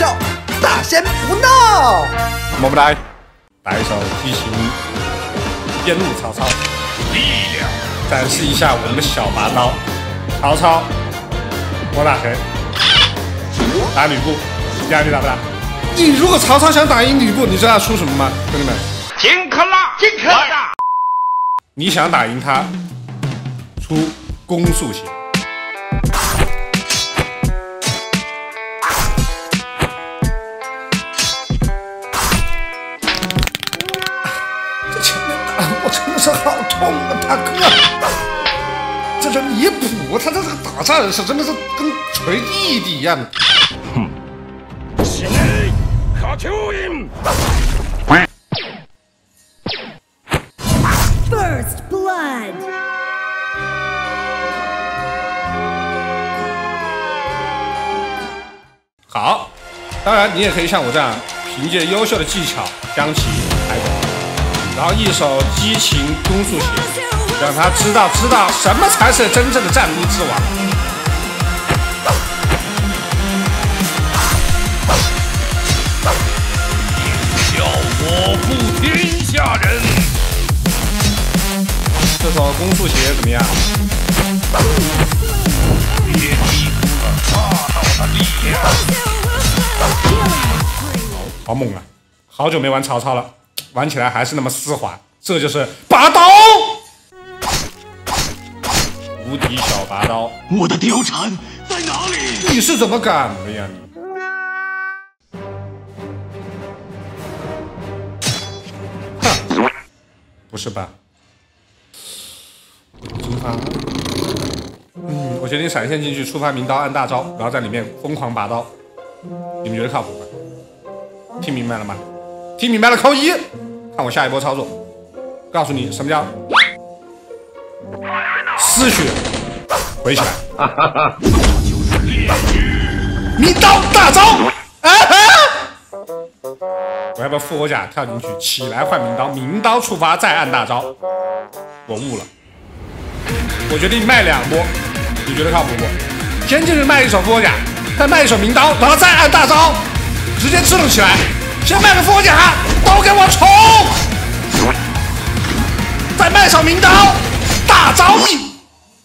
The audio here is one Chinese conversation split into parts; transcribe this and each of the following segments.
笑，大仙不闹。 我们来一首激情边路曹操， 力量， 展示一下我们的小拔刀。曹操，我打谁？打吕布，第二局打不打？你如果曹操想打赢吕布，你知道他出什么吗，兄弟们？ 金克拉，金克拉。 你想打赢他，出攻速型。这前面打我真的是好痛啊，大哥！这是离谱，他这个打战士真的是跟锤弟弟一样。 哼，是内卡丘因。 First blood. 好，当然你也可以像我这样，凭借优秀的技巧将其抬走，然后一手激情攻速型，让他知道什么才是真正的战力之王。 叫我负天下人。 这首攻速鞋怎么样？ 别低估了霸道的力量。 好猛啊！好久没玩曹操了，玩起来还是那么丝滑，这就是拔刀，无敌小拔刀。 我的貂蝉在哪里？ 你是怎么干的呀你？哼，不是吧？出发。我决定闪现进去，触发名刀，按大招，然后在里面疯狂拔刀。你们觉得靠谱吗？听明白了吗？听明白了扣1，看我下一波操作，告诉你什么叫丝血，回起来。 这就是炼狱。 名刀大招！啊哈！我要不要复活甲跳进去，起来换名刀，名刀触发再按大招？我悟了，我决定卖2波，你觉得靠谱不？先进去卖一手复活甲，再卖一手名刀，然后再按大招，直接支棱起来。先卖个复活甲，都给我冲！再卖手名刀，大招你！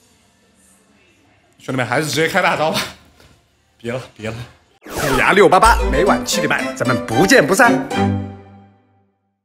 兄弟们，还是直接开大招吧，别了。 虎牙688，每晚7点半，咱们不见不散。